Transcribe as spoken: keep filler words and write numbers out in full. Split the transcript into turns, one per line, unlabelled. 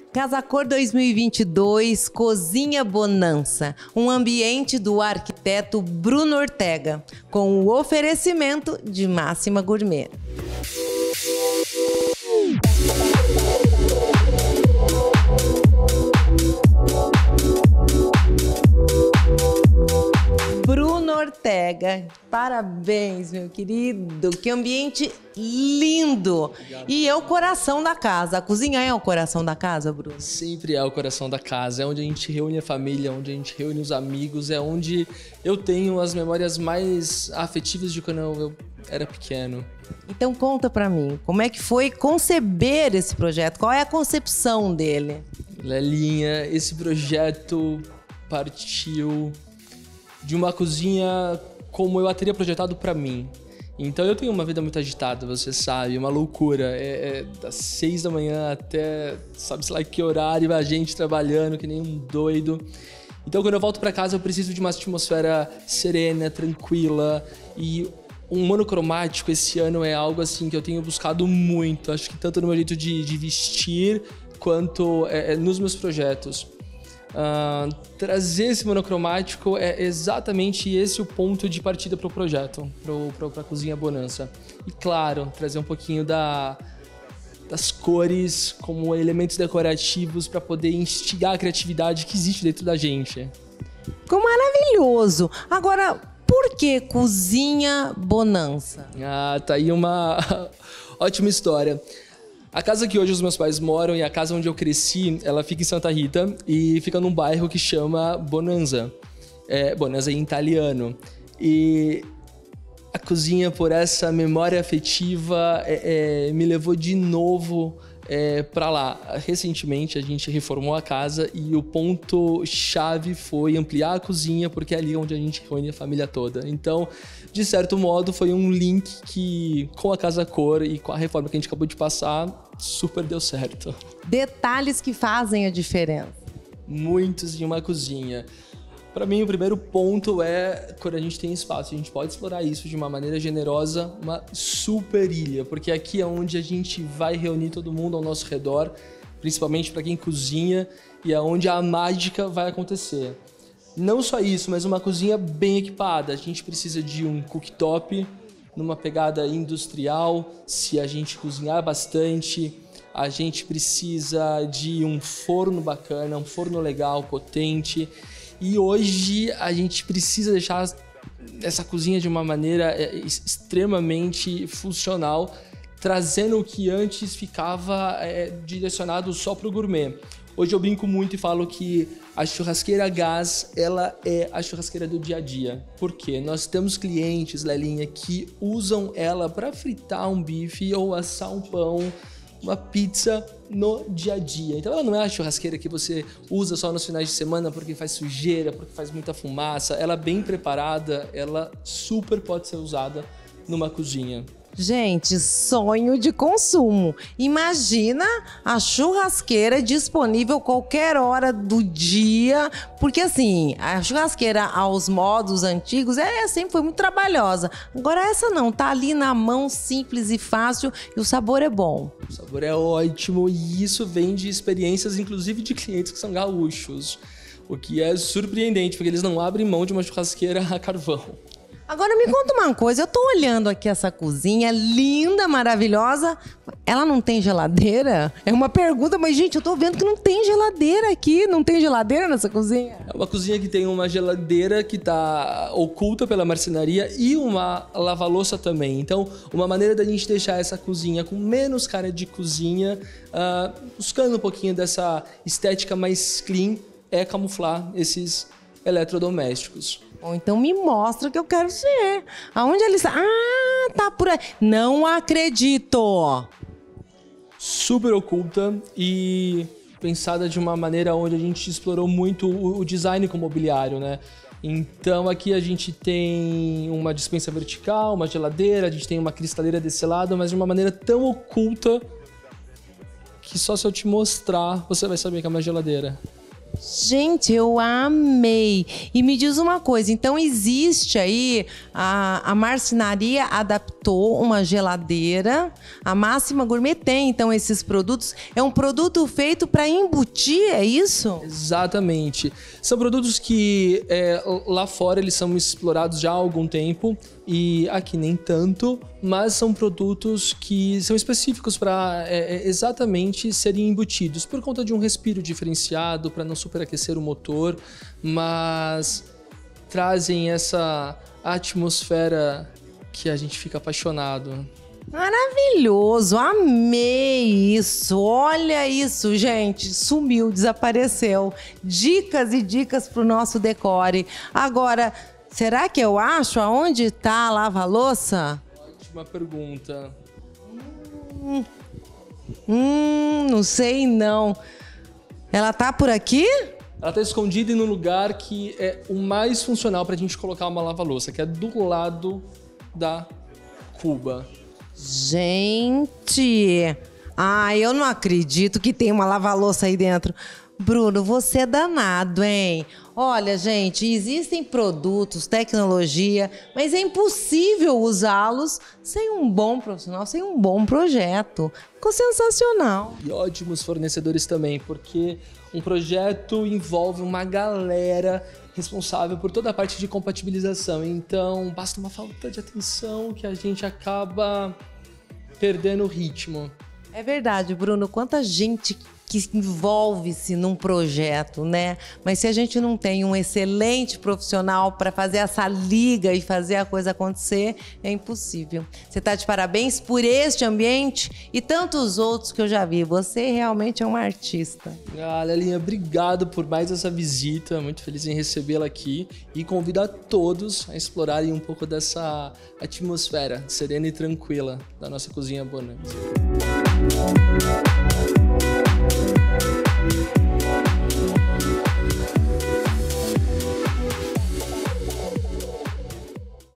Casa Cor dois mil e vinte e dois, Cozinha Bonança, um ambiente do arquiteto Bruno Ortega, com o oferecimento de Máxima Gourmet. Bruno Ortega, parabéns, meu querido, que ambiente lindo.
Obrigado.
E é o coração da casa, a cozinha é o coração da casa, Bruno?
Sempre é o coração da casa, é onde a gente reúne a família, onde a gente reúne os amigos, é onde eu tenho as memórias mais afetivas de quando eu era pequeno.
Então conta pra mim, como é que foi conceber esse projeto? Qual é a concepção dele?
Lelinha, esse projeto partiu de uma cozinha como eu a teria projetado pra mim. Então eu tenho uma vida muito agitada, você sabe, uma loucura. É, é das seis da manhã até sabe-se lá que horário, a gente trabalhando que nem um doido. Então quando eu volto pra casa eu preciso de uma atmosfera serena, tranquila. E um monocromático esse ano é algo assim que eu tenho buscado muito. Acho que tanto no meu jeito de, de vestir quanto é, é, nos meus projetos. Uh, trazer esse monocromático é exatamente esse o ponto de partida para o projeto, para a Cozinha Bonança. E claro, trazer um pouquinho da, das cores como elementos decorativos para poder instigar a criatividade que existe dentro da gente.
Ficou maravilhoso! Agora, por que Cozinha Bonança?
Ah, tá aí uma ótima história. A casa que hoje os meus pais moram e a casa onde eu cresci, ela fica em Santa Rita e fica num bairro que chama Bonanza. É, Bonanza em italiano. E a cozinha, por essa memória afetiva, é, é, me levou de novo é, para lá. Recentemente a gente reformou a casa e o ponto-chave foi ampliar a cozinha, porque é ali onde a gente reúne a família toda. Então, de certo modo, foi um link que, com a Casa Cor e com a reforma que a gente acabou de passar, super deu certo.
Detalhes que fazem a diferença.
Muitos em uma cozinha. Para mim, o primeiro ponto é quando a gente tem espaço. A gente pode explorar isso de uma maneira generosa, uma super ilha, porque aqui é onde a gente vai reunir todo mundo ao nosso redor, principalmente para quem cozinha, e é onde a mágica vai acontecer. Não só isso, mas uma cozinha bem equipada. A gente precisa de um cooktop numa pegada industrial, se a gente cozinhar bastante. A gente precisa de um forno bacana, um forno legal, potente. E hoje a gente precisa deixar essa cozinha de uma maneira extremamente funcional, trazendo o que antes ficava é, direcionado só para o gourmet. Hoje eu brinco muito e falo que a churrasqueira a gás, ela é a churrasqueira do dia a dia. Por quê? Nós temos clientes, Lelinha, que usam ela para fritar um bife ou assar um pão, uma pizza no dia a dia. Então ela não é a churrasqueira que você usa só nos finais de semana porque faz sujeira, porque faz muita fumaça. Ela bem preparada, ela super pode ser usada numa cozinha.
Gente, sonho de consumo. Imagina a churrasqueira disponível qualquer hora do dia, porque assim, a churrasqueira aos modos antigos é sempre foi muito trabalhosa. Agora essa não, tá ali na mão, simples e fácil, e o sabor é bom.
O sabor é ótimo e isso vem de experiências, inclusive de clientes que são gaúchos, o que é surpreendente, porque eles não abrem mão de uma churrasqueira a carvão.
Agora me conta uma coisa, eu tô olhando aqui essa cozinha linda, maravilhosa. Ela não tem geladeira? É uma pergunta, mas gente, eu tô vendo que não tem geladeira aqui. Não tem geladeira nessa cozinha?
É uma cozinha que tem uma geladeira que tá oculta pela marcenaria e uma lava-louça também. Então, uma maneira da gente deixar essa cozinha com menos cara de cozinha, uh, buscando um pouquinho dessa estética mais clean, é camuflar esses eletrodomésticos.
Bom, então me mostra que eu quero ver. Aonde ele está? Ah, tá por aí. Não acredito.
Super oculta e pensada de uma maneira onde a gente explorou muito o design com o mobiliário, né? Então aqui a gente tem uma despensa vertical, uma geladeira, a gente tem uma cristaleira desse lado, mas de uma maneira tão oculta que só se eu te mostrar você vai saber que é uma geladeira.
Gente, eu amei. E me diz uma coisa, então existe aí, a, a marcenaria adaptou montou uma geladeira. A Máxima Gourmet tem, então, esses produtos. É um produto feito para embutir, é isso?
Exatamente. São produtos que é, lá fora eles são explorados já há algum tempo e aqui nem tanto, mas são produtos que são específicos para é, exatamente serem embutidos por conta de um respiro diferenciado, para não superaquecer o motor, mas trazem essa atmosfera que a gente fica apaixonado.
Maravilhoso, amei isso, olha isso, gente, sumiu, desapareceu. Dicas e dicas pro nosso decore. Agora, será que eu acho aonde tá a lava-louça?
Ótima pergunta.
Hum, hum, não sei não. Ela tá por aqui?
Ela tá escondida em um lugar que é o mais funcional pra gente colocar uma lava-louça, que é do lado da cuba.
Gente, ah, eu não acredito que tem uma lava-louça aí dentro. Bruno, você é danado, hein? Olha, gente, existem produtos, tecnologia, mas é impossível usá-los sem um bom profissional, sem um bom projeto. Ficou sensacional.
E ótimos fornecedores também, porque um projeto envolve uma galera responsável por toda a parte de compatibilização. Então, basta uma falta de atenção que a gente acaba perdendo o ritmo.
É verdade, Bruno. Quanta gente que envolve-se num projeto, né? Mas se a gente não tem um excelente profissional para fazer essa liga e fazer a coisa acontecer, é impossível. Você está de parabéns por este ambiente e tantos outros que eu já vi. Você realmente é um artista.
Ah, Lelinha, obrigado por mais essa visita. Muito feliz em recebê-la aqui e convido a todos a explorarem um pouco dessa atmosfera serena e tranquila da nossa cozinha Bonanza.